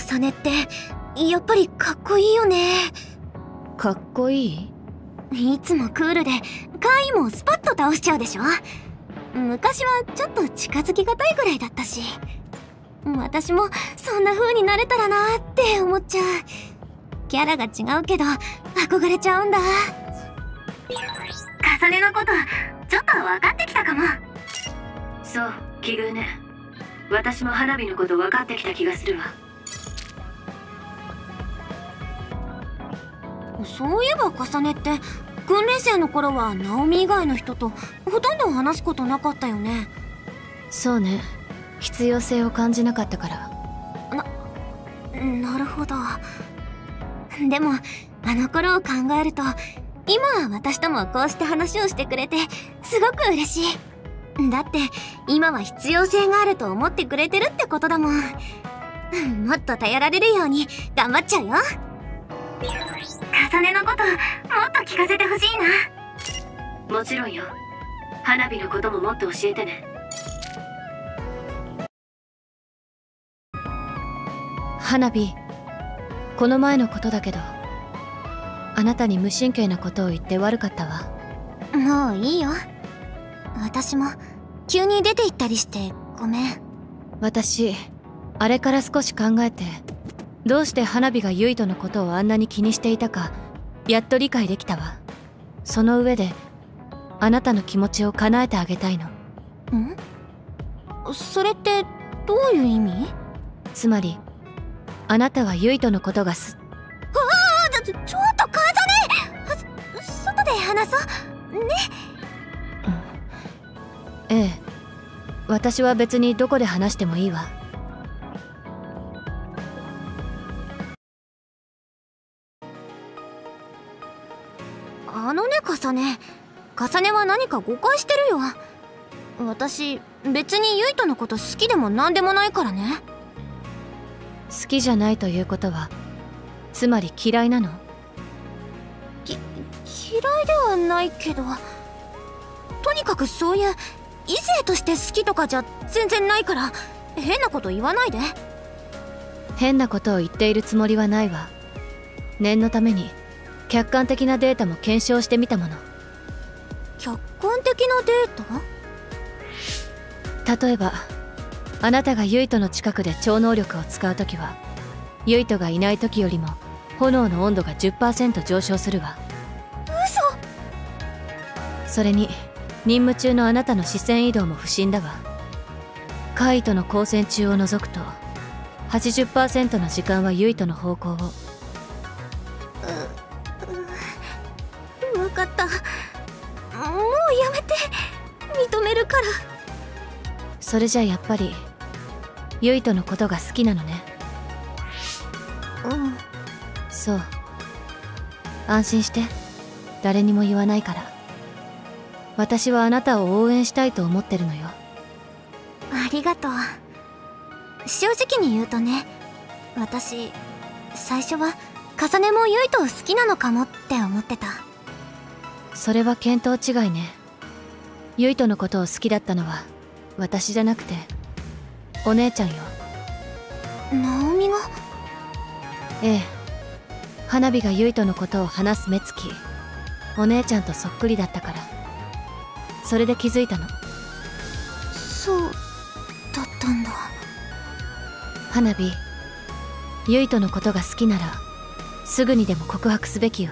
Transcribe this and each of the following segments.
重ねってやっぱりかっこいいよね。 かっこいい？ いつもクールでカイもスパッと倒しちゃうでしょ。昔はちょっと近づきがたいぐらいだったし、私もそんな風になれたらなーって思っちゃう。キャラが違うけど憧れちゃうんだ。重ねのことちょっと分かってきたかも。 そう、奇遇ね。私も花火のこと分かってきた気がするわ。 そういえば重ねって訓練生の頃はナオミ以外の人とほとんど話すことなかったよね。 そうね、必要性を感じなかったから。 なるほど。でもあの頃を考えると今は私ともこうして話をしてくれてすごく嬉しい。だって今は必要性があると思ってくれてるってことだもん。もっと頼られるように頑張っちゃうよ。重ねのこともっと聞かせてほしいな。 もちろんよ。花火のことももっと教えてね。 花火、この前のことだけど、あなたに無神経なことを言って悪かったわ。 もういいよ。私も急に出て行ったりしてごめん。 私、あれから少し考えて、どうして花火がユイトのことをあんなに気にしていたかやっと理解できたわ。その上であなたの気持ちを叶えてあげたいの。 ん？それってどういう意味？ つまりあなたはユイトのことがちょっと重ね。外で話そうね。 ええ、私は別にどこで話してもいいわ。 重ねは何か誤解してるよ。私別にユイトのこと好きでも何でもないからね。 好きじゃないということはつまり嫌いなの？ 嫌いではないけど、とにかくそういう異性として好きとかじゃ全然ないから変なこと言わないで。 変なことを言っているつもりはないわ。念のために客観的なデータも検証してみたもの。 客観的なデータ？ 例えばあなたがユイトの近くで超能力を使うときはユイトがいないときよりも炎の温度が 10% 上昇するわ。 嘘。 それに任務中のあなたの視線移動も不審だわ。カイトの光線中を除くと 80% の時間はユイトの方向を。 分かった。もうやめて。認めるから。 それじゃやっぱりユイトのことが好きなのね。そう、安心して。誰にも言わないから。私はあなたを応援したいと思ってるのよ。 ありがとう。正直に言うとね、私最初は重ねもユイトを好きなのかもって思ってた。 それは見当違いね。ユイトのことを好きだったのは私じゃなくてお姉ちゃんよ。 ナオミが？ ええ、花火がユイトのことを話す目つきお姉ちゃんとそっくりだったから、それで気づいたの。 そうだったんだ。 花火、ユイトのことが好きならすぐにでも告白すべきよ。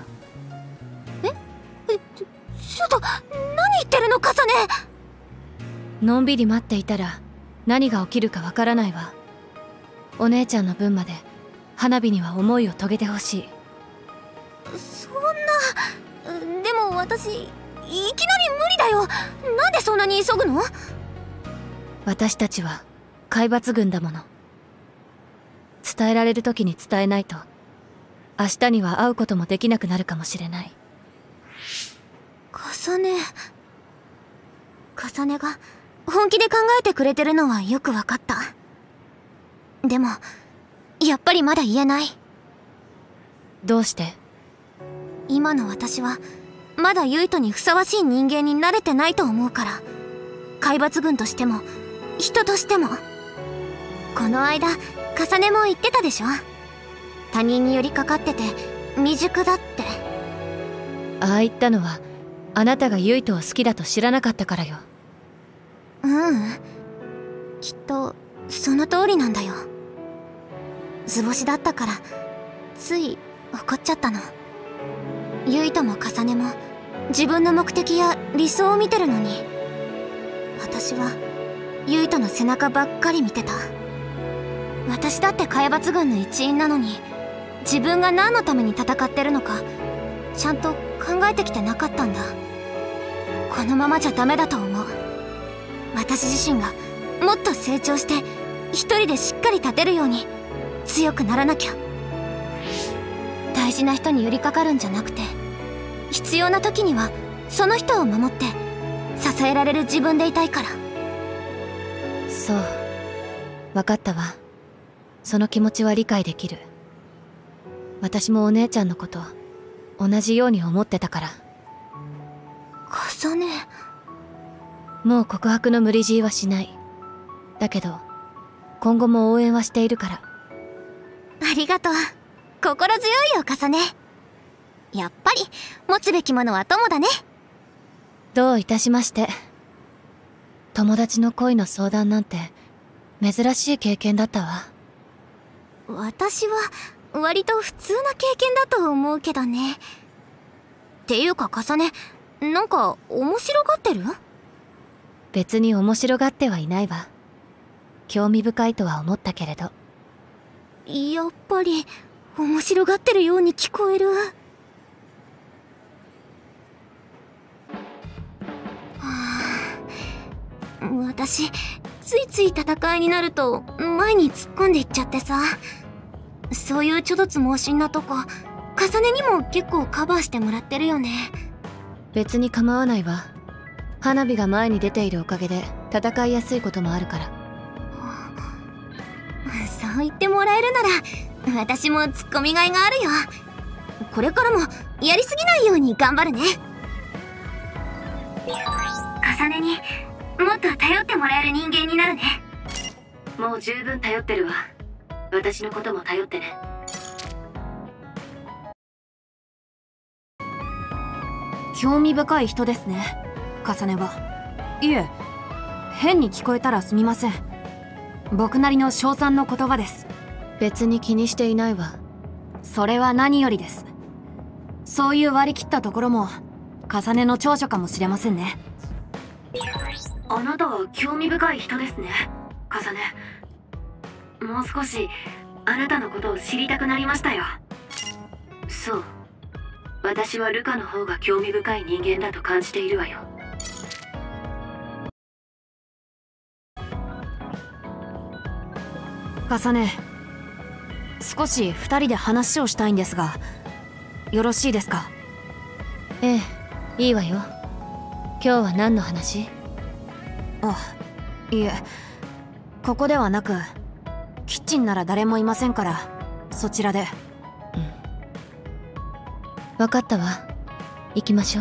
ちょっと何言ってるの重ね。 のんびり待っていたら何が起きるかわからないわ。お姉ちゃんの分まで花火には思いを遂げてほしい。 そんな。でも私いきなり無理だよ。なんでそんなに急ぐの？ 私たちは海抜軍だもの。伝えられる時に伝えないと明日には会うこともできなくなるかもしれない。重ねが本気で考えてくれてるのはよくわかった。でもやっぱりまだ言えない。どうして？ 今の私はまだユイトにふさわしい人間になれてないと思うから。海抜軍としても人としても。 この間重ねも言ってたでしょ。他人に寄りかかってて未熟だって。 ああ言ったのはあなたがユイトを好きだと知らなかったからよ。 きっとその通りなんだよ。図星だったからつい怒っちゃったの。ユイトも重ねも自分の目的や理想を見てるのに、私はユイトの背中ばっかり見てた。私だって海抜軍の一員なのに、自分が何のために戦ってるのかちゃんと考えてきてなかったんだ。このままじゃダメだと思う。私自身がもっと成長して一人でしっかり立てるように強くならなきゃ。大事な人に寄りかかるんじゃなくて、必要な時にはその人を守って支えられる自分でいたいから。 そう、分かったわ。その気持ちは理解できる。私もお姉ちゃんのこと同じように思ってたから。 重ね、 もう告白の無理強いはしない。だけど今後も応援はしているから。 ありがとう。心強いよ重ね。やっぱり持つべきものは友だね。 どういたしまして。友達の恋の相談なんて珍しい経験だったわ。 私は割と普通な経験だと思うけどね。っていうか重ね、なんか面白がってる？ 別に面白がってはいないわ。興味深いとは思ったけれど。 やっぱり面白がってるように聞こえる。私ついつい戦いになると前に突っ込んでいっちゃってさ。そういうちょどつ猛進なとこ重ねにも結構カバーしてもらってるよね。 別に構わないわ。花火が前に出ているおかげで戦いやすいこともあるから。 そう言ってもらえるなら私もツッコミがいがあるよ。これからもやりすぎないように頑張るね。 重ねにもっと頼ってもらえる人間になるね。もう十分頼ってるわ。私のことも頼ってね。 興味深い人ですね、重ねは。いえ、変に聞こえたらすみません。僕なりの称賛の言葉です。 別に気にしていないわ。 それは何よりです。そういう割り切ったところも重ねの長所かもしれませんね。 あなたは興味深い人ですね、重ね。もう少しあなたのことを知りたくなりましたよ。そう、私はルカの方が興味深い人間だと感じているわよ。 重ね、少し2人で話をしたいんですが、よろしいですか？ ええ、いいわよ。今日は何の話？ いえ、ここではなくキッチンなら誰もいませんから、そちらで。 分かったわ。行きましょう。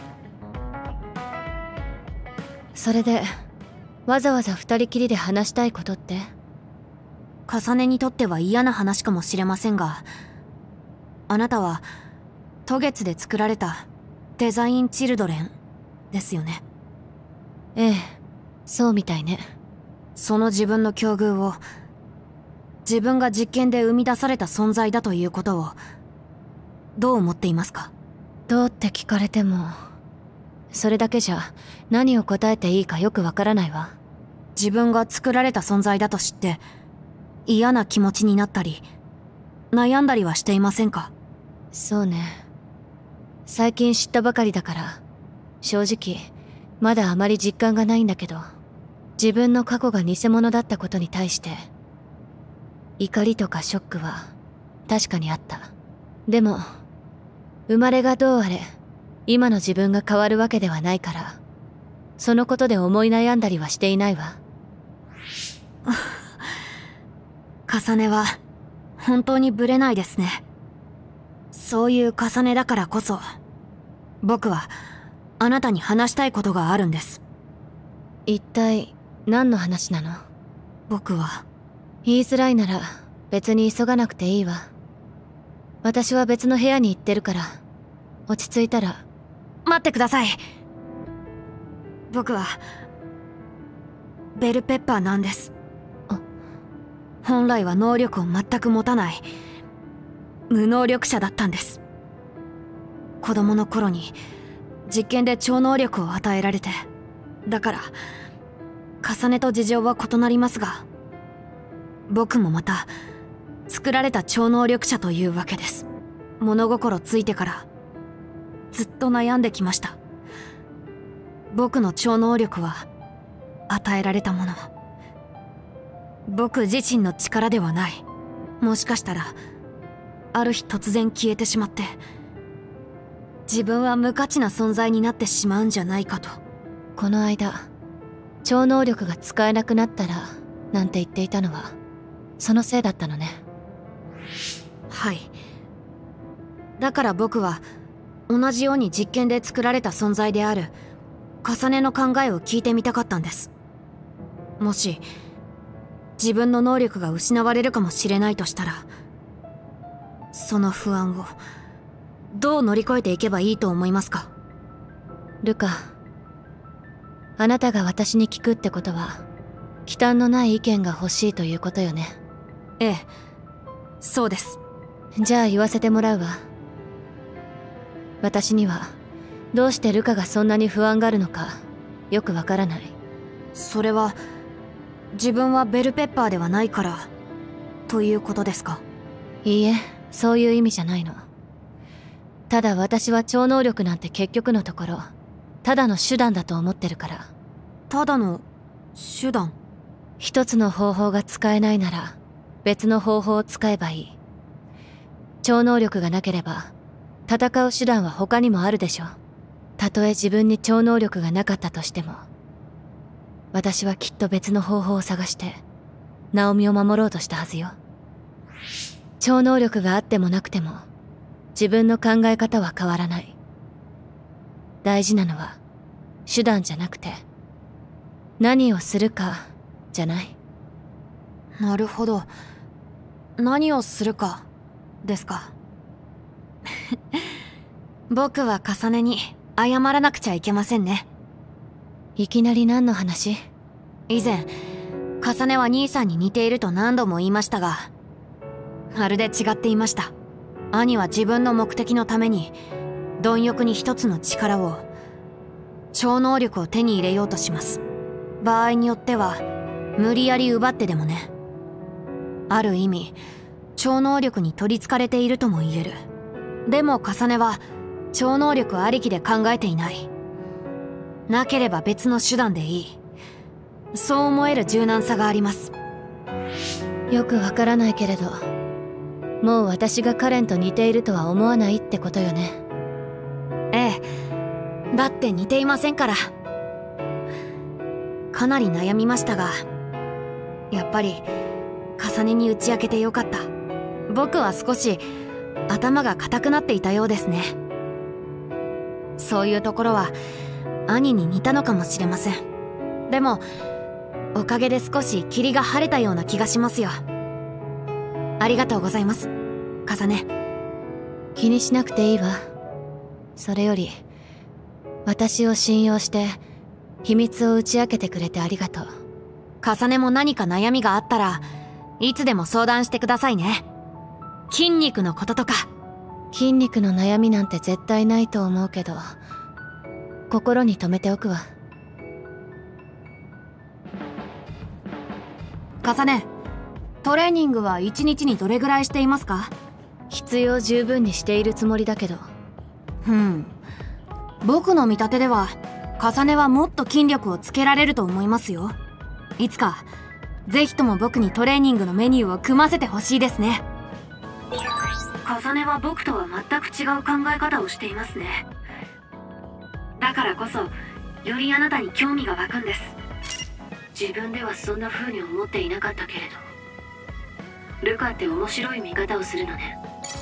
それでわざわざ二人きりで話したいことって？ 重ねにとっては嫌な話かもしれませんが、あなたは渡月で作られたデザインチルドレンですよね。 ええ、そうみたいね。 その自分の境遇を、自分が実験で生み出された存在だということをどう思っていますか？ どうって聞かれても、それだけじゃ何を答えていいかよくわからないわ。 自分が作られた存在だと知って嫌な気持ちになったり悩んだりはしていませんか？ そうね。最近知ったばかりだから正直まだあまり実感がないんだけど、自分の過去が偽物だったことに対して怒りとかショックは確かにあった。でも生まれがどうあれ今の自分が変わるわけではないから、そのことで思い悩んだりはしていないわ。 重ねは本当にブレないですね。そういう重ねだからこそ、僕はあなたに話したいことがあるんです。 一体何の話なの？ 僕は言いづらいなら別に急がなくていいわ。私は別の部屋に行ってるから、落ち着いたら。 待ってください。僕はベルペッパーなんです。本来は能力を全く持たない無能力者だったんです。子供の頃に実験で超能力を与えられて、だから重ねと事情は異なりますが、僕もまた作られた超能力者というわけです。物心ついてからずっと悩んできました。僕の超能力は与えられたもの、僕自身の力ではない。もしかしたらある日突然消えてしまって、自分は無価値な存在になってしまうんじゃないかと。 この間超能力が使えなくなったらなんて言っていたのはそのせいだったのね。 はい。だから僕は同じように実験で作られた存在である重ねの考えを聞いてみたかったんです。もし自分の能力が失われるかもしれないとしたら、その不安をどう乗り越えていけばいいと思いますか？ ルカ、あなたが私に聞くってことは忌憚のない意見が欲しいということよね。 ええ、そうです。 じゃあ言わせてもらうわ。私にはどうしてルカがそんなに不安があるのかよくわからない。 それは自分はベルペッパーではないからということですか？ いいえ、そういう意味じゃないの。ただ私は超能力なんて結局のところただの手段だと思ってるから。 ただの手段？ 一つの方法が使えないなら別の方法を使えばいい。超能力がなければ戦う手段は他にもあるでしょ。たとえ自分に超能力がなかったとしても、私はきっと別の方法を探してナオミを守ろうとしたはずよ。超能力があってもなくても自分の考え方は変わらない。大事なのは手段じゃなくて何をするかじゃない。 なるほど。何をするかですか。僕は重ねに謝らなくちゃいけませんね。 いきなり何の話？ 以前重ねは兄さんに似ていると何度も言いましたが、まるで違っていました。兄は自分の目的のために貪欲に一つの力を、超能力を手に入れようとします。場合によっては無理やり奪ってでもね。ある意味超能力に取り憑かれているとも言える。でも重ねは超能力ありきで考えていない。なければ別の手段でいい、そう思える柔軟さがあります。 よくわからないけれど、もう私がカレンと似ているとは思わないってことよね。 ええ、だって似ていませんから。かなり悩みましたが、やっぱり重ねに打ち明けてよかった。僕は少し頭が固くなっていたようですね。そういうところは兄に似たのかもしれません。でもおかげで少し霧が晴れたような気がしますよ。ありがとうございます、重ね。 気にしなくていいわ。それより私を信用して秘密を打ち明けてくれてありがとう。 重ねも何か悩みがあったらいつでも相談してくださいね。筋肉のこととか。 筋肉の悩みなんて絶対ないと思うけど、心に留めておくわ。 重ね、トレーニングは1日にどれぐらいしていますか？ 必要十分にしているつもりだけど。 僕の見立てでは重ねはもっと筋力をつけられると思いますよ。いつかぜひとも僕にトレーニングのメニューを組ませてほしいですね。 重ねは僕とは全く違う考え方をしていますね。だからこそよりあなたに興味が湧くんです。自分ではそんな風に思っていなかったけれど、ルカって面白い見方をするのね。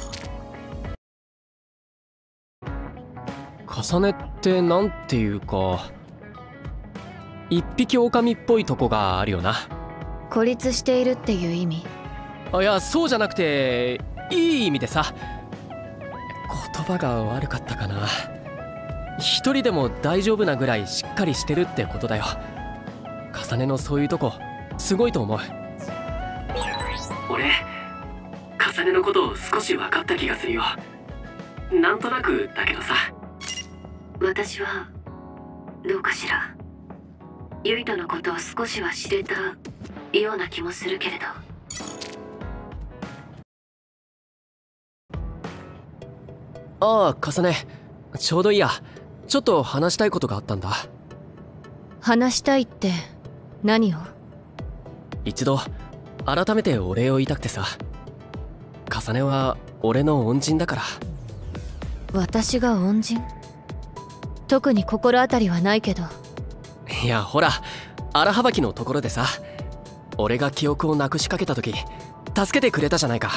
重ねってなんていうか、一匹狼っぽいとこがあるよな。 孤立しているっていう意味？ いや、そうじゃなくていい意味でさ。言葉が悪かったかな。一人でも大丈夫なぐらいしっかりしてるってことだよ。重ねのそういうとこすごいと思う。 俺重ねのことを少し分かった気がするよ。なんとなくだけどさ。 私はどうかしら。ユイトのことを少しは知れたような気もするけれど。 ああ、重ね、ちょうどいいや。ちょっと話したいことがあったんだ。 話したいって何を？ 一度改めてお礼を言いたくてさ。重ねは俺の恩人だから。 私が恩人？特に心当たりはないけど。 いや、ほら荒はばきのところでさ、俺が記憶をなくしかけた時助けてくれたじゃないか。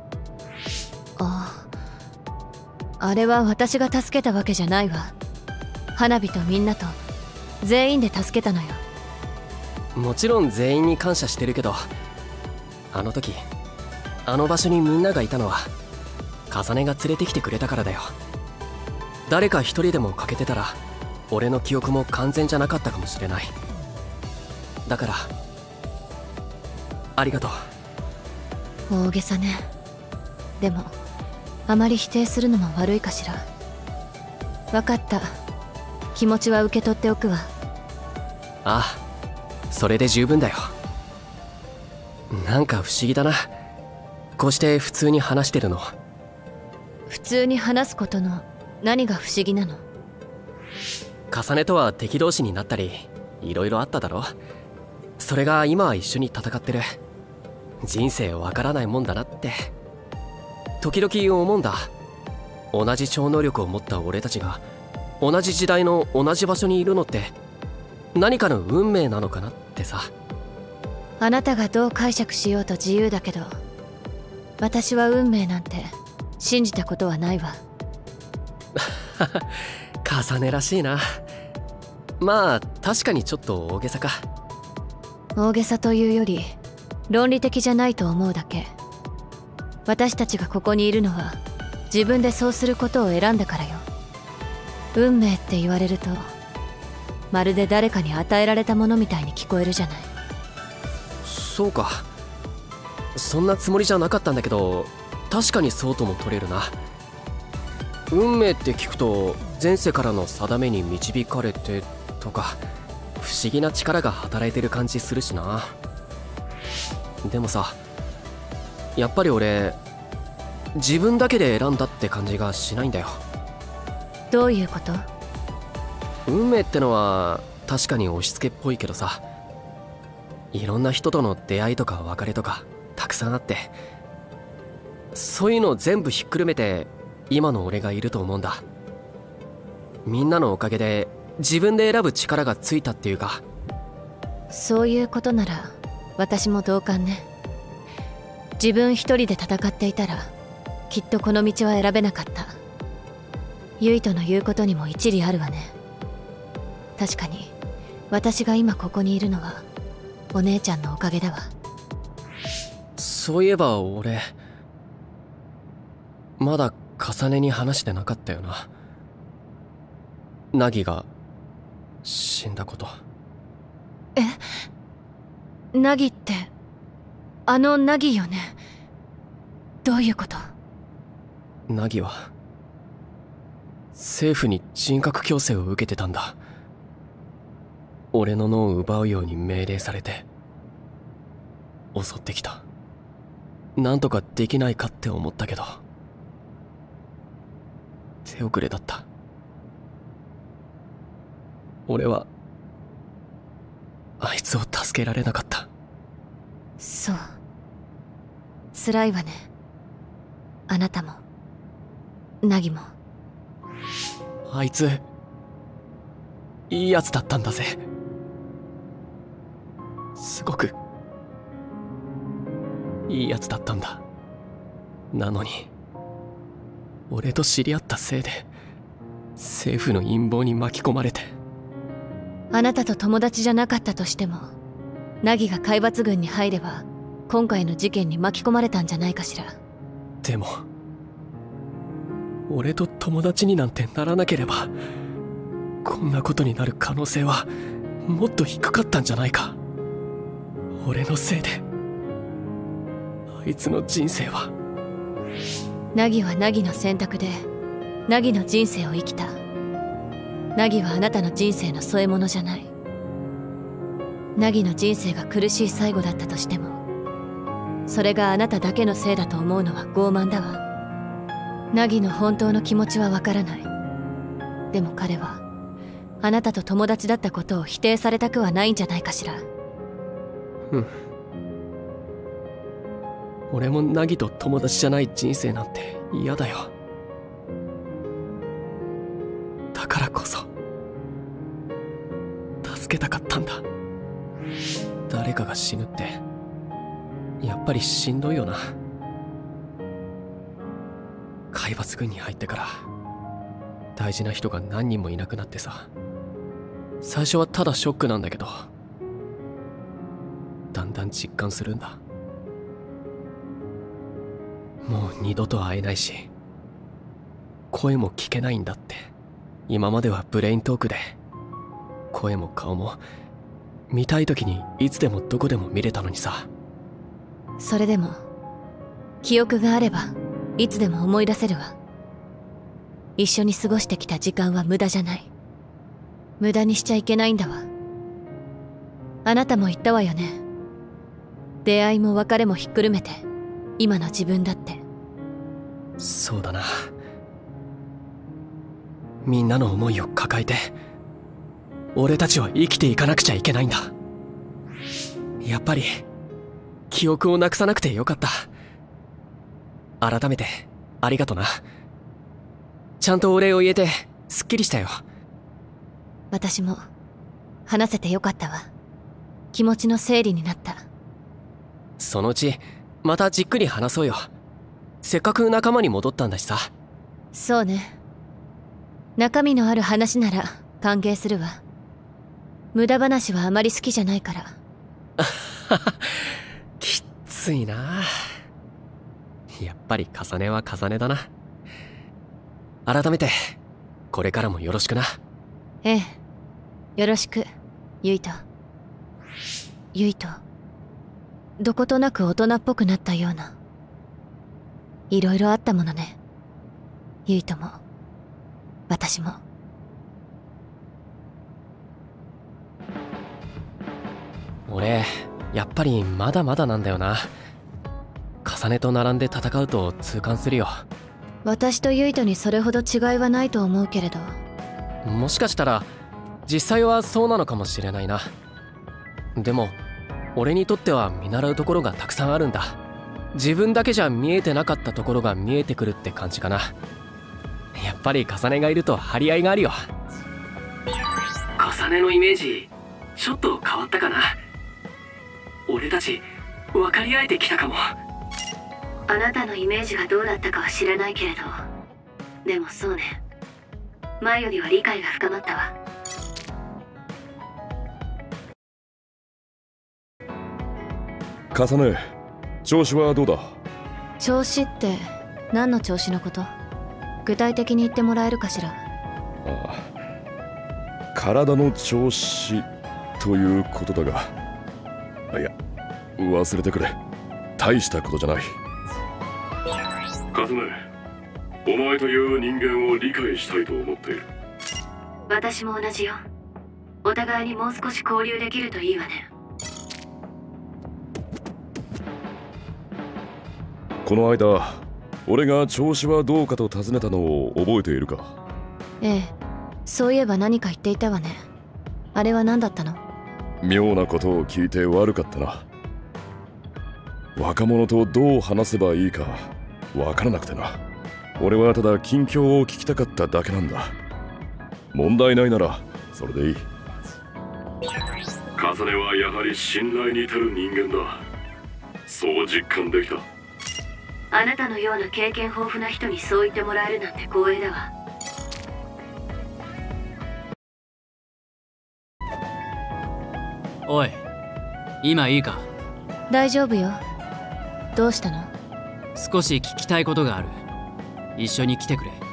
ああ、あれは私が助けたわけじゃないわ。花火とみんなと全員で助けたのよ。 もちろん全員に感謝してるけど、あの時あの場所にみんながいたのは重ねが連れてきてくれたからだよ。誰か一人でも欠けてたら俺の記憶も完全じゃなかったかもしれない。だからありがとう。 大げさね。でもあまり否定するのも悪いかしら。分かった。気持ちは受け取っておくわ。 ああ、それで十分だよ。なんか不思議だな、こうして普通に話してるの。 普通に話すことの何が不思議なの？ 重ねとは敵同士になったりいろいろあっただろ。それが今は一緒に戦ってる。人生わからないもんだなって時々思うんだ。同じ超能力を持った俺たちが同じ時代の同じ場所にいるのって何かの運命なのかなってさ。 あなたがどう解釈しようと自由だけど、私は運命なんて信じたことはないわ。 重ねらしいな。まあ確かにちょっと大げさか。 大げさというより論理的じゃないと思うだけ。私たちがここにいるのは自分でそうすることを選んだからよ。運命って言われるとまるで誰かに与えられたものみたいに聞こえるじゃない。 そうか、そんなつもりじゃなかったんだけど、確かにそうとも取れるな。運命って聞くと前世からの定めに導かれてとか不思議な力が働いてる感じするしな。でもさ、やっぱり俺自分だけで選んだって感じがしないんだよ。 どういうこと？ 運命ってのは確かに押し付けっぽいけどさ、いろんな人との出会いとか別れとかたくさんあって、そういうの全部ひっくるめて今の俺がいると思うんだ。みんなのおかげで自分で選ぶ力がついたっていうか。 そういうことなら私も同感ね。自分一人で戦っていたらきっとこの道は選べなかった。ユイとの言うことにも一理あるわね。確かに私が今ここにいるのはお姉ちゃんのおかげだわ。 そういえば俺まだ重ねに話してなかったよな。ナギが死んだこと。 え？ナギってあのナギよね。どういうこと？ ナギは政府に人格矯正を受けてたんだ。俺の脳を奪うように命令されて襲ってきた。なんとかできないかって思ったけど手遅れだった。俺はあいつを助けられなかった。 そう、辛いわね。あなたもナギも。 あいついいやつだったんだぜ。すごくいいやつだったんだ。なのに俺と知り合ったせいで政府の陰謀に巻き込まれて。 あなたと友達じゃなかったとしても凪が海抜軍に入れば今回の事件に巻き込まれたんじゃないかしら。 でも俺と友達になんてならなければこんなことになる可能性はもっと低かったんじゃないか。俺のせいであいつの人生は。 凪は凪の選択で凪の人生を生きた。凪はあなたの人生の添え物じゃない。凪の人生が苦しい最後だったとしてもそれがあなただけのせいだと思うのは傲慢だわ。凪の本当の気持ちはわからない。でも彼はあなたと友達だったことを否定されたくはないんじゃないかしら。 うん。俺も凪と友達じゃない人生なんて嫌だよ。だからこそ助けたかったんだ。誰かが死ぬってやっぱりしんどいよな。海抜軍に入ってから大事な人が何人もいなくなってさ、最初はただショックなんだけどだんだん実感するんだ。もう二度と会えないし声も聞けないんだって。今まではブレイントークで声も顔も見たい時にいつでもどこでも見れたのにさ。 それでも記憶があればいつでも思い出せるわ。一緒に過ごしてきた時間は無駄じゃない。無駄にしちゃいけないんだわ。あなたも言ったわよね。出会いも別れもひっくるめて今の自分だって。 そうだな。みんなの思いを抱えて俺たちは生きていかなくちゃいけないんだ。やっぱり記憶をなくさなくてよかった。改めてありがとな。ちゃんとお礼を言えてすっきりしたよ。 私も話せてよかったわ。気持ちの整理になった。 そのうちまたじっくり話そうよ。せっかく仲間に戻ったんだしさ。 そうね。中身のある話なら歓迎するわ。無駄話はあまり好きじゃないから。 きっついな。やっぱり重ねは重ねだな。改めてこれからもよろしくな。 ええ、よろしくユイト。ユイト、どことなく大人っぽくなったような。いろいろあったものね。ユイトも私も。 俺やっぱりまだまだなんだよな。重ねと並んで戦うと痛感するよ。 私とユイトにそれほど違いはないと思うけれど。 もしかしたら実際はそうなのかもしれないな。でも俺にとっては見習うところがたくさんあるんだ。自分だけじゃ見えてなかったところが見えてくるって感じかな。やっぱり重ねがいると張り合いがあるよ。 重ねのイメージちょっと変わったかな。俺たち分かり合えてきたかも。 あなたのイメージがどうだったかは知らないけれど、でもそうね、前よりは理解が深まったわ。 重ね、調子はどうだ？ 調子って何の調子のこと？具体的に言ってもらえるかしら。 ああ、体の調子ということだが、いや忘れてくれ。大したことじゃない。 カズネ、お前という人間を理解したいと思っている。 私も同じよ。お互いにもう少し交流できるといいわね。 この間俺が調子はどうかと尋ねたのを覚えているか？ ええ、そういえば何か言っていたわね。あれは何だったの？ 妙なことを聞いて悪かったな。若者とどう話せばいいかわからなくてな。俺はただ近況を聞きたかっただけなんだ。問題ないならそれでいい。 カズネはやはり信頼に足る人間だ。そう実感できた。 あなたのような経験豊富な人にそう言ってもらえるなんて光栄だわ。 おい、 今いいか？ 大丈夫よ。どうしたの？ 少し聞きたいことがある。一緒に来てくれ。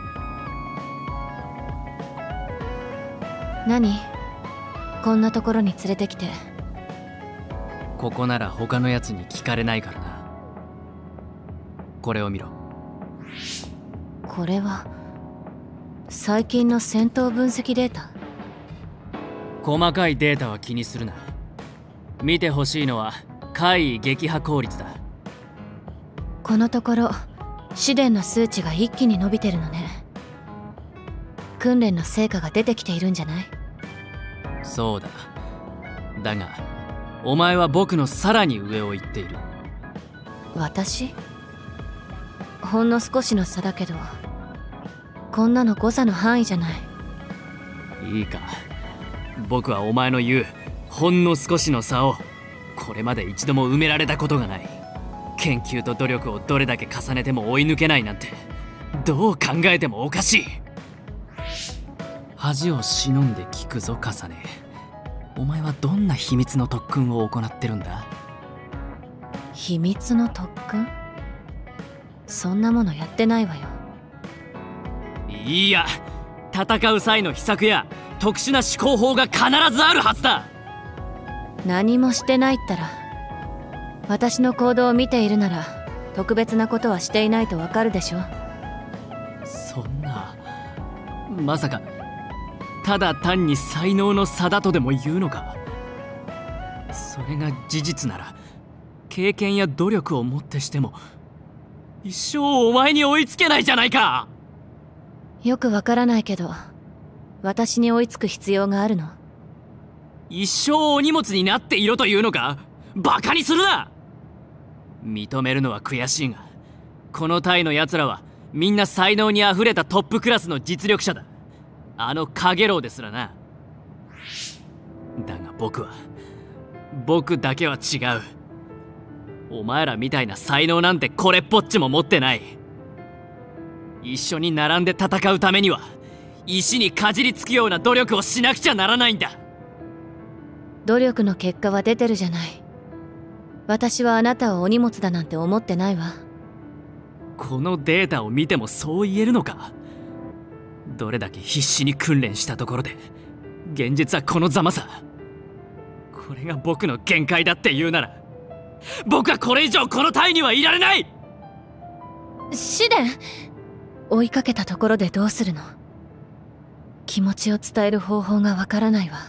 何？こんなところに連れてきて。 ここなら他のやつに聞かれないからな。これを見ろ。 これは最近の戦闘分析データ。 細かいデータは気にするな。見てほしいのは怪異撃破効率だ。 このところ試練の数値が一気に伸びてるのね。訓練の成果が出てきているんじゃない？ そうだ。だがお前は僕のさらに上を行っている。 私？ほんの少しの差だけど、こんなの誤差の範囲じゃない。 いいか、僕はお前の言うほんの少しの差をこれまで一度も埋められたことがない。研究と努力をどれだけ重ねても追い抜けないなんて、どう考えてもおかしい。恥を忍んで聞くぞカサネ。お前はどんな秘密の特訓を行ってるんだ？ 秘密の特訓？そんなものやってないわよ。 いいや、戦う際の秘策や特殊な思考法が必ずあるはずだ。 何もしてないったら、私の行動を見ているなら特別なことはしていないとわかるでしょ。 そんな、まさかただ単に才能の差だとでも言うのか？それが事実なら、経験や努力をもってしても一生お前に追いつけないじゃないか。 よくわからないけど、私に追いつく必要があるの？ 一生お荷物になっていろというのか？バカにするな。認めるのは悔しいが、この隊のやつらはみんな才能にあふれたトップクラスの実力者だ。あのカゲロウですらな。だが僕だけは違う。お前らみたいな才能なんてこれっぽっちも持ってない。一緒に並んで戦うためには石にかじりつくような努力をしなくちゃならないんだ。 努力の結果は出てるじゃない。私はあなたをお荷物だなんて思ってないわ。 このデータを見てもそう言えるのか？どれだけ必死に訓練したところで現実はこのざまさ。これが僕の限界だって言うなら、僕はこれ以上この隊にはいられない。 試練？追いかけたところでどうするの？気持ちを伝える方法がわからないわ。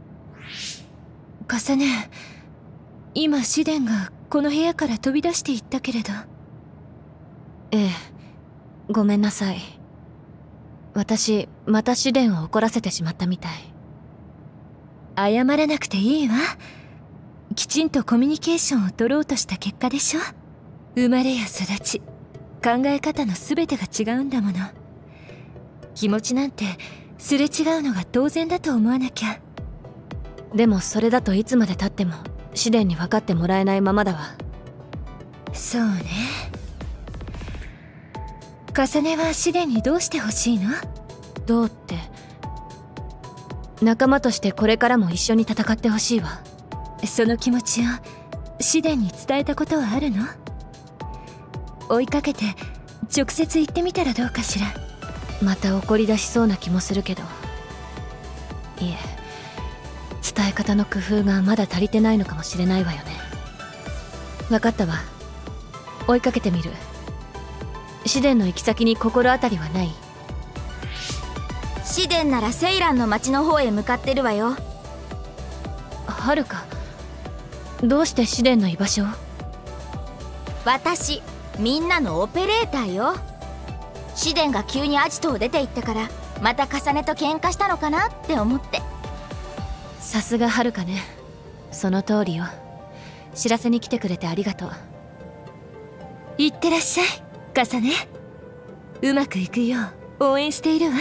カサネ、今試練がこの部屋から飛び出していったけれど。 ええ、ごめんなさい。私また試練を怒らせてしまったみたい。 謝らなくていいわ。きちんとコミュニケーションを取ろうとした結果でしょ。生まれや育ち、考え方の全てが違うんだもの。気持ちなんてすれ違うのが当然だと思わなきゃ。 でもそれだといつまでたっても試練に分かってもらえないままだわ。 そうね。カサネは試練にどうしてほしいの？ どうって、仲間としてこれからも一緒に戦ってほしいわ。 その気持ちを試練に伝えたことはあるの？追いかけて直接言ってみたらどうかしら。 また怒り出しそうな気もするけど、いえ、伝え方の工夫がまだ足りてないのかもしれないわよね。分かったわ。追いかけてみる。試練の行き先に心当たりはない？ 試練ならセイランの町の方へ向かってるわよ。 はるか、どうして試練の居場所を？ 私、みんなのオペレーターよ。試練が急にアジトを出て行ったから、またカサネと喧嘩したのかなって思って。 さすがはるかね。その通りよ。知らせに来てくれてありがとう。 いってらっしゃい、カサネ。うまくいくよう応援しているわ。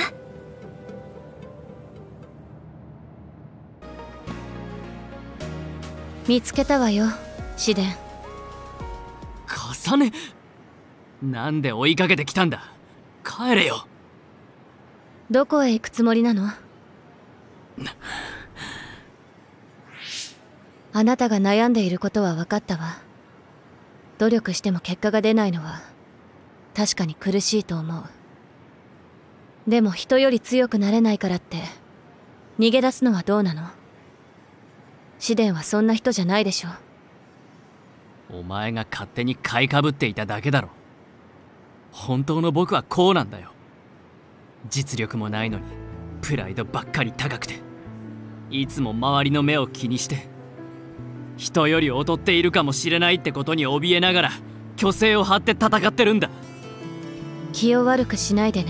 見つけたわよ、試練。 カサネ、なんで追いかけてきたんだ？帰れよ。 どこへ行くつもりなの？ あなたが悩んでいることは分かったわ。努力しても結果が出ないのは確かに苦しいと思う。でも人より強くなれないからって逃げ出すのはどうなの？紫殿はそんな人じゃないでしょ。 お前が勝手に買いかぶっていただけだろ。本当の僕はこうなんだよ。実力もないのにプライドばっかり高くて、いつも周りの目を気にして、人より劣っているかもしれないってことに怯えながら虚勢を張って戦ってるんだ。 気を悪くしないでね。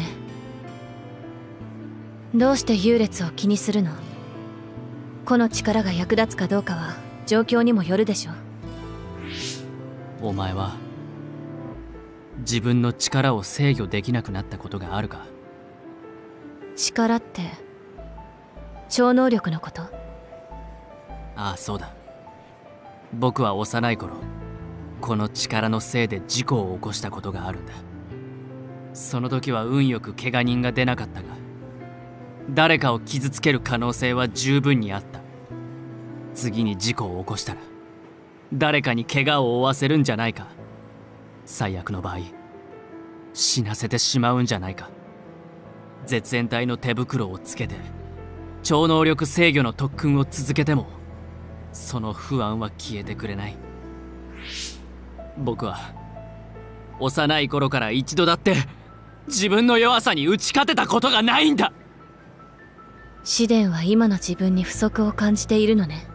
どうして優劣を気にするの？この力が役立つかどうかは状況にもよるでしょ。 お前は自分の力を制御できなくなったことがあるか？ 力って超能力のこと？ ああ、そうだ。僕は幼い頃この力のせいで事故を起こしたことがあるんだ。その時は運よく怪我人が出なかったが、誰かを傷つける可能性は十分にあった。次に事故を起こしたら誰かに怪我を負わせるんじゃないか。最悪の場合死なせてしまうんじゃないか。絶縁体の手袋をつけて超能力制御の特訓を続けてもその不安は消えてくれない。僕は幼い頃から一度だって自分の弱さに打ち勝てたことがないんだ。 紫殿は今の自分に不足を感じているのね。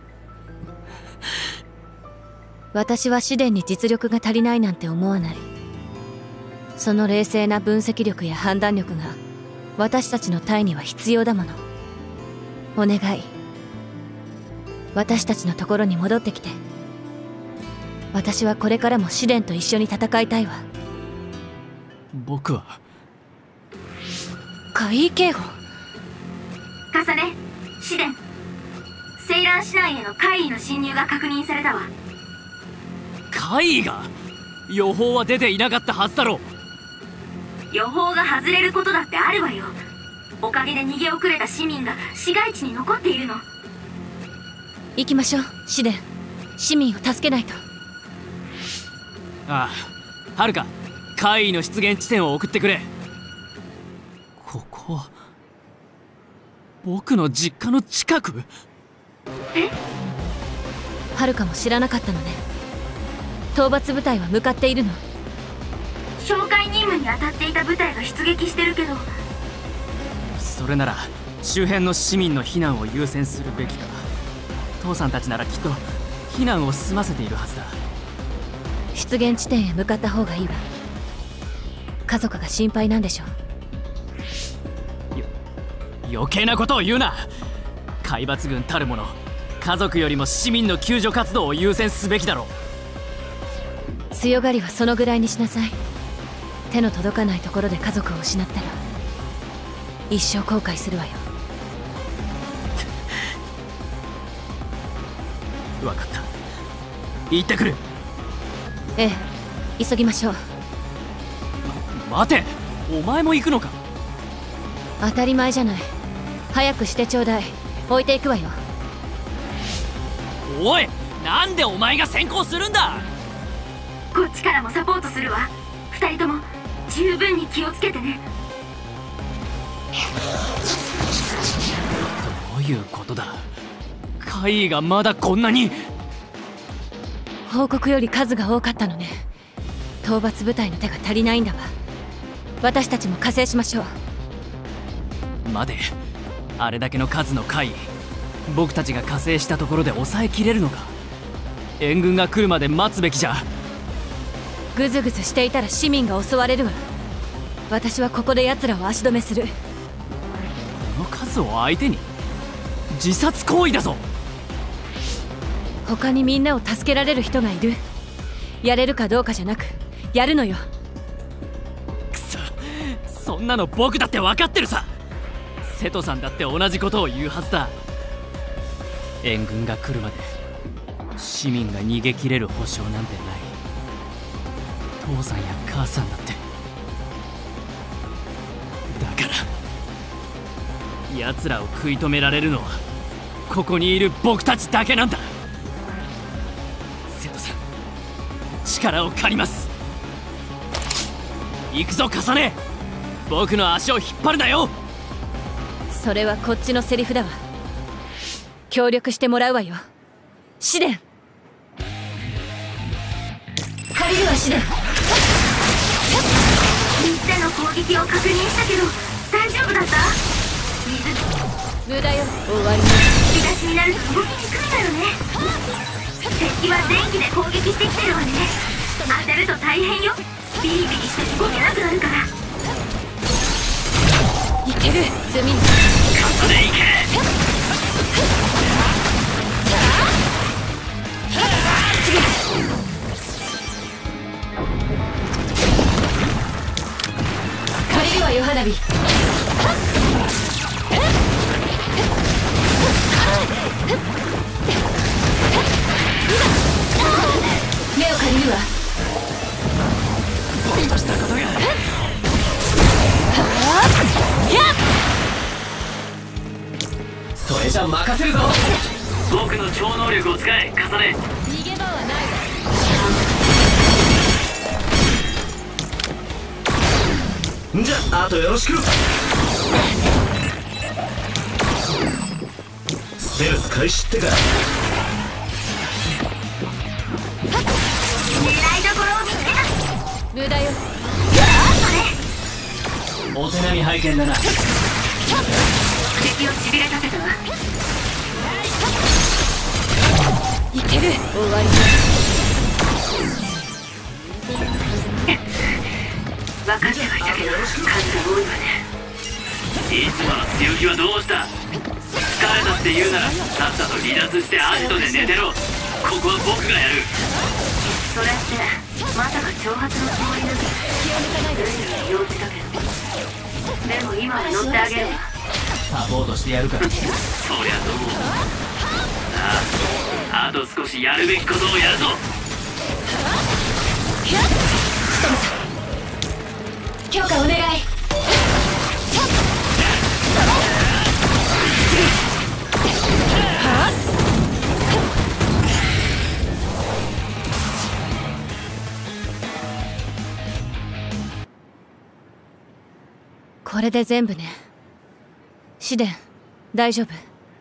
私は紫殿に実力が足りないなんて思わない。その冷静な分析力や判断力が私たちの隊には必要だもの。お願い、私たちのところに戻ってきて。私はこれからも紫殿と一緒に戦いたいわ。 僕は海域警報。 重ね、紫殿、セイラン市内への怪異の侵入が確認されたわ。 怪異が？予報は出ていなかったはずだろう。 予報が外れることだってあるわよ。おかげで逃げ遅れた市民が市街地に残っているの。 行きましょう紫殿。市民を助けないと。 ああ、はるか、怪異の出現地点を送ってくれ。ここは僕の実家の近く？ え？ はるかも知らなかったのね。討伐部隊は向かっているの？ 哨戒任務に当たっていた部隊が出撃してるけど。 それなら周辺の市民の避難を優先するべきか。父さんたちならきっと避難を済ませているはずだ。 出現地点へ向かった方がいいわ。家族が心配なんでしょ。 余計なことを言うな。海抜軍たるもの、家族よりも市民の救助活動を優先すべきだろう。 強がりはそのぐらいにしなさい。手の届かないところで家族を失ったら一生後悔するわよ。 分かった、行ってくる。 ええ、急ぎましょう。 待て、お前も行くのか？ 当たり前じゃない。早くしてちょうだい。置いていくわよ。 おい、なんでお前が先行するんだ？ こっちからもサポートするわ。二人とも十分に気をつけてね。 どういうことだ？怪異がまだこんなに。 報告より数が多かったのね。討伐部隊の手が足りないんだわ。私たちも加勢しましょう。 待て、あれだけの数の怪異、僕たちが加勢したところで抑えきれるのか？援軍が来るまで待つべきじゃ。 グズグズしていたら市民が襲われるわ。私はここで奴らを足止めする。 この数を相手に自殺行為だぞ。 他にみんなを助けられる人がいる。やれるかどうかじゃなくやるのよ。 くそ、そんなの僕だって分かってるさ。瀬戸さんだって同じことを言うはずだ。援軍が来るまで市民が逃げ切れる保証なんてない。父さんや母さんだって。だから奴らを食い止められるのはここにいる僕たちだけなんだ。 力を借ります。行くぞカサネ、僕の足を引っ張るなよ。 それはこっちのセリフだわ。協力してもらうわよ、試練。借りるわ試練。 みんなの攻撃を確認したけど大丈夫だった？ 無駄よ、終わり。 引き出しになると動きにくいんだよね。敵は電気で攻撃してきてるわね。当たると大変よ。ビリビリして動けなくなるから。 いける、積み。 ここで行け。 借りるわよ花火。目を借りるわ。 僕としたことが。それじゃ任せるぞ。僕の超能力を使え、カサネ。 逃げ場はないわ。じゃあ、あとよろしく。ステルス開始ってか。 狙いどころを見つけた。 無駄よ。 お手並み拝見だな。 敵をしびれさせたわ。 いける、終わり。 分かってはいたけど数が多いわね。 いつもの強気はどうした？疲れたって言うならさっさと離脱してアジトで寝てろ。ここは僕がやる。 それってまさか挑発のつもりなんだ。幼稚だけど。でも今は乗ってあげるわ。 サポートしてやるから。そりゃどう。あと少しやるべきことをやるぞ。 強化お願い。これで全部ね。試練、大丈夫？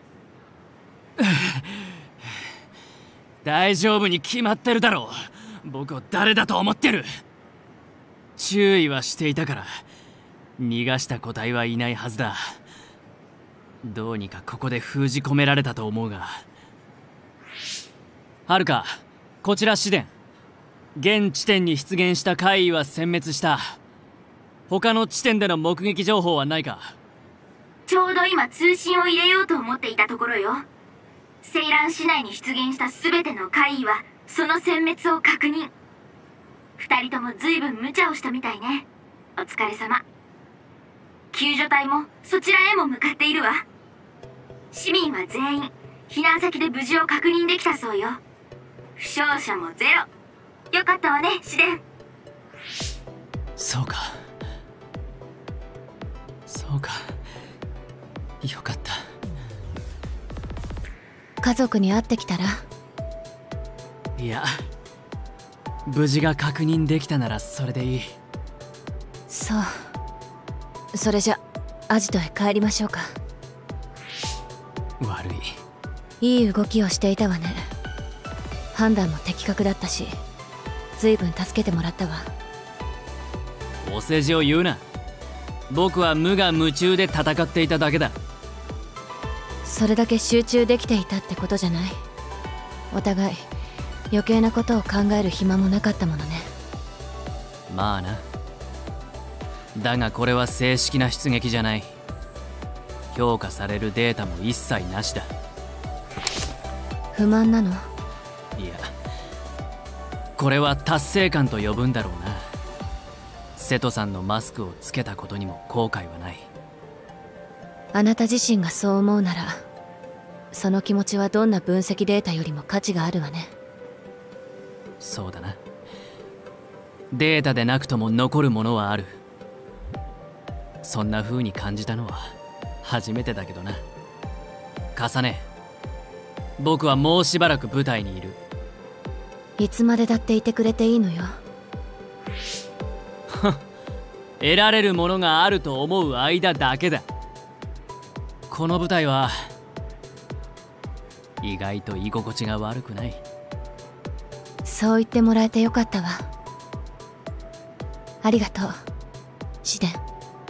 大丈夫に決まってるだろう。僕を誰だと思ってる。注意はしていたから逃がした個体はいないはずだ。どうにかここで封じ込められたと思うが。はるか、こちら試練。現地点に出現した怪異は殲滅した。他の地点での目撃情報はないか？ ちょうど今通信を入れようと思っていたところよ。セイラン市内に出現した全ての怪異はその殲滅を確認。二人とも随分無茶をしたみたいね。お疲れ様。救助隊もそちらへも向かっているわ。市民は全員避難先で無事を確認できたそうよ。負傷者もゼロ。よかったわね、試練。 そうか。そうか。よかった。 家族に会ってきたら？ いや、無事が確認できたならそれでいい。 そう。それじゃアジトへ帰りましょうか。 悪い。いい動きをしていたわね。判断も的確だったし、随分助けてもらったわ。 お世辞を言うな。僕は無我夢中で戦っていただけだ。 それだけ集中できていたってことじゃない？お互い余計なことを考える暇もなかったものね。 まあな。だがこれは正式な出撃じゃない。評価されるデータも一切なしだ。 不満なの？ いや、これは達成感と呼ぶんだろうな。瀬戸さんのマスクをつけたことにも後悔はない。 あなた自身がそう思うなら、その気持ちはどんな分析データよりも価値があるわね。 そうだな。データでなくとも残るものはある。そんな風に感じたのは初めてだけどな。重ね、僕はもうしばらく舞台にいる。 いつまでだっていてくれていいのよ。 得られるものがあると思う間だけだ。この舞台は意外と居心地が悪くない。 そう言ってもらえてよかったわ。ありがとう、シデン。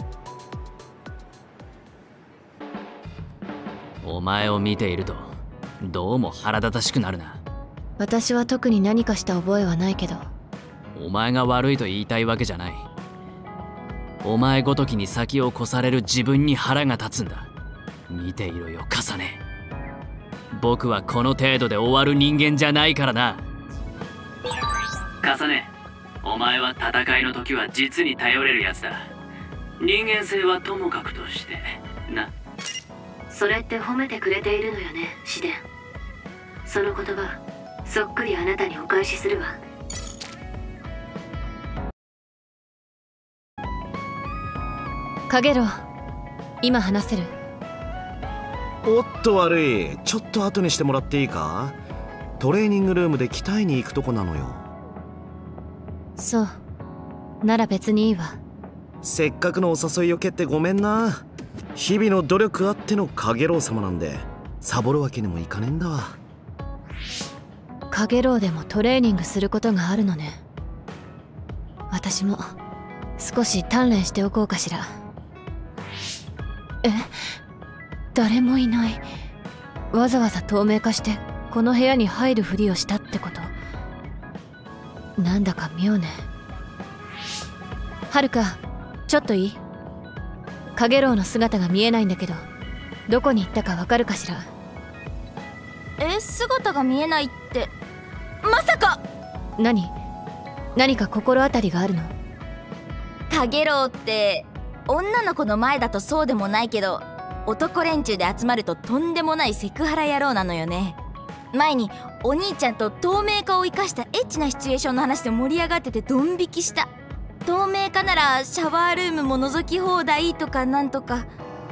お前を見ているとどうも腹立たしくなるな。 私は特に何かした覚えはないけど。 お前が悪いと言いたいわけじゃない。お前ごときに先を越される自分に腹が立つんだ。見ていろよ、カサネ。僕はこの程度で終わる人間じゃないからな。 カサネ、お前は戦いの時は実に頼れるやつだ。人間性はともかくとしてな。 それって褒めてくれているのよね、シデン。その言葉そっくりあなたにお返しするわ。 カゲロウ、今話せる？ おっと悪い。ちょっと後にしてもらっていいか？トレーニングルームで鍛えに行くとこなのよ。 そう。なら別にいいわ。 せっかくのお誘いを蹴ってごめんな。日々の努力あってのカゲロウ様なんでサボるわけにもいかねえんだわ。 カゲロウでもトレーニングすることがあるのね。私も少し鍛錬しておこうかしら。え？誰もいない。わざわざ透明化してこの部屋に入るふりをしたってこと？なんだか妙ね。はるか、ちょっといい？カゲロウの姿が見えないんだけど、どこに行ったかわかるかしら？ 姿が見えないって、まさか。 何か心当たりがあるの？ カゲロウって女の子の前だとそうでもないけど、男連中で集まるととんでもないセクハラ野郎なのよね。前にお兄ちゃんと透明化を生かしたエッチなシチュエーションの話で盛り上がっててドン引きした。透明化ならシャワールームも覗き放題とかなんとか。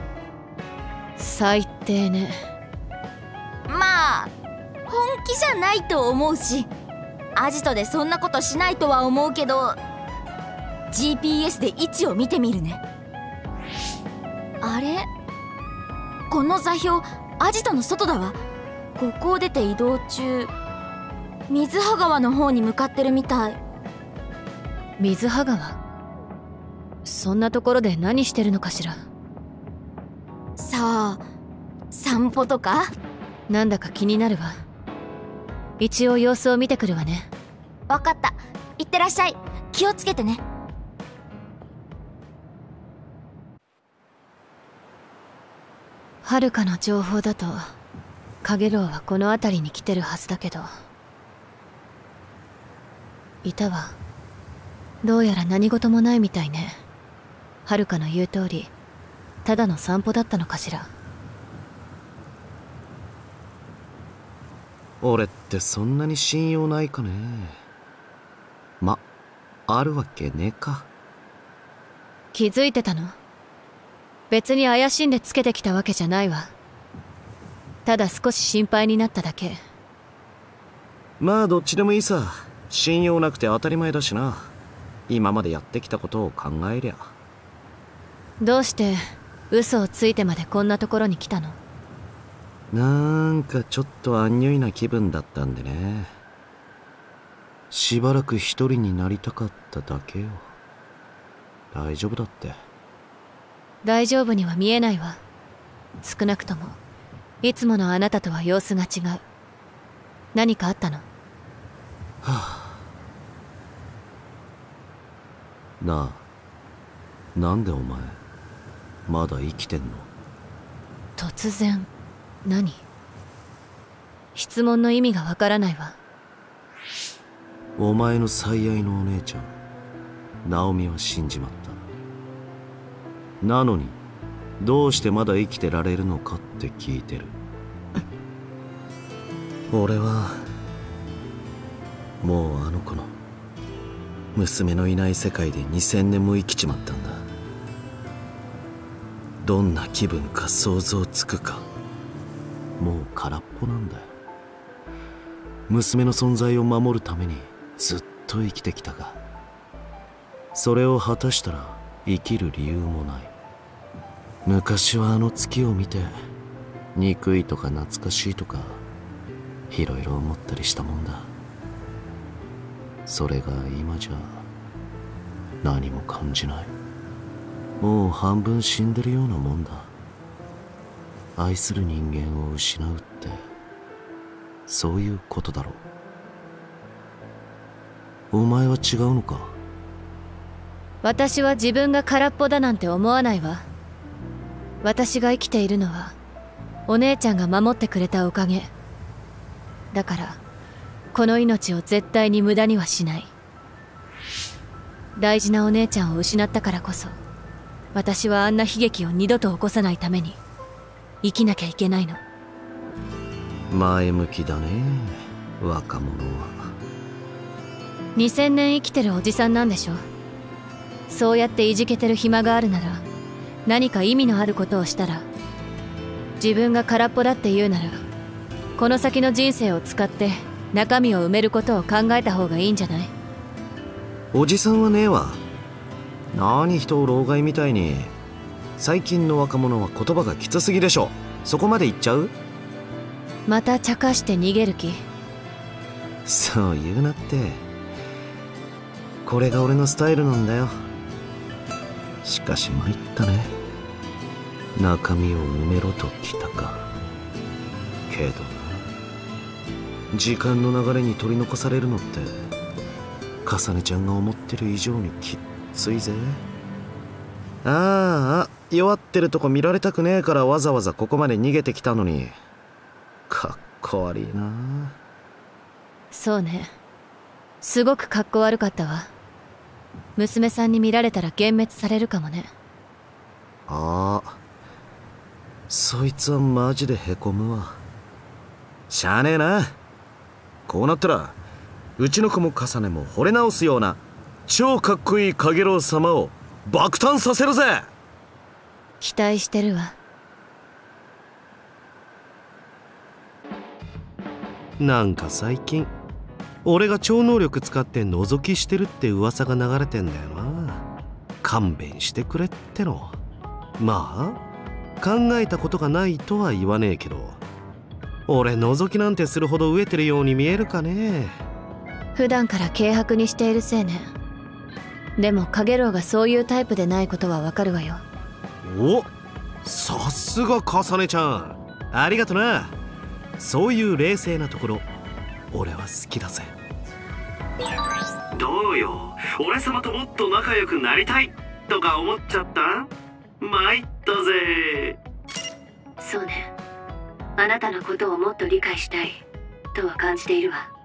最低ね。 まあ本気じゃないと思うし、アジトでそんなことしないとは思うけど、 GPS で位置を見てみるね。あれ、この座標アジトの外だわ。ここを出て移動中、水葉川の方に向かってるみたい。 水葉川？そんなところで何してるのかしら？ さあ、散歩とか？ なんだか気になるわ。一応様子を見てくるわね。 わかった。いってらっしゃい。気をつけてね。 はるかの情報だとカゲロウはこの辺りに来てるはずだけど。いたわ。どうやら何事もないみたいね。はるかの言う通り、ただの散歩だったのかしら。 俺ってそんなに信用ないかね。ま、あるわけねえか。 気づいてたの？別に怪しんでつけてきたわけじゃないわ。ただ少し心配になっただけ。 まあどっちでもいいさ。信用なくて当たり前だしな。今までやってきたことを考えりゃ。 どうして嘘をついてまでこんなところに来たの？ なんかちょっとアンニュイな気分だったんでね。しばらく一人になりたかっただけよ。大丈夫だって。 大丈夫には見えないわ。少なくともいつものあなたとは様子が違う。何かあったの？ はあ。なあ、なんでお前まだ生きてんの？ 突然何？質問の意味がわからないわ。 お前の最愛のお姉ちゃんナオミは死んじまった。なのにどうしてまだ生きてられるのかって聞いてる。俺はもうあの子の娘のいない世界で2000年も生きちまったんだ。どんな気分か想像つくか。もう空っぽなんだよ。 娘の存在を守るためにずっと生きてきたが、それを果たしたら生きる理由もない。昔はあの月を見て憎いとか懐かしいとかいろいろ思ったりしたもんだ。それが今じゃ何も感じない。もう半分死んでるようなもんだ。愛する人間を失うってそういうことだろう。お前は違うのか？ 私は自分が空っぽだなんて思わないわ。私が生きているのはお姉ちゃんが守ってくれたおかげだから、この命を絶対に無駄にはしない。大事なお姉ちゃんを失ったからこそ、私はあんな悲劇を二度と起こさないために生きなきゃいけないの。 前向きだね、若者は。 2000年生きてるおじさんなんでしょ。そうやっていじけてる暇があるなら、何か意味のあることをしたら。自分が空っぽだって言うなら、この先の人生を使って中身を埋めることを考えた方がいいんじゃない？ おじさんはねえわ。何人を老害みたいに。最近の若者は言葉がきつすぎでしょ。そこまで言っちゃう？ また茶化して逃げる気？ そう言うなって。これが俺のスタイルなんだよ。しかし参ったね。中身を埋めろときたか。けどな、時間の流れに取り残されるのってかさねちゃんが思ってる以上にきっついぜ。ああ、弱ってるとこ見られたくねえからわざわざここまで逃げてきたのに、かっこ悪いな。 そうね、すごくかっこ悪かったわ。娘さんに見られたら幻滅されるかもね。 ああ、そいつはマジでへこむわ。しゃあねえな。こうなったらうちの子もカサネも惚れ直すような超かっこいいカゲロウ様を爆誕させるぜ。 期待してるわ。 なんか最近俺が超能力使って覗きしてるって噂が流れてんだよな。勘弁してくれっての。まあ考えたことがないとは言わねえけど、俺覗きなんてするほど飢えてるように見えるかね。 普段から軽薄にしているせいね。でもカゲロウがそういうタイプでないことはわかるわよ。 お、さすがカサネちゃん、ありがとな。そういう冷静なところ俺は好きだぜ。 どうよ、俺様ともっと仲良くなりたいとか思っちゃった？参ったぜ。 そうね、あなたのことをもっと理解したいとは感じているわ。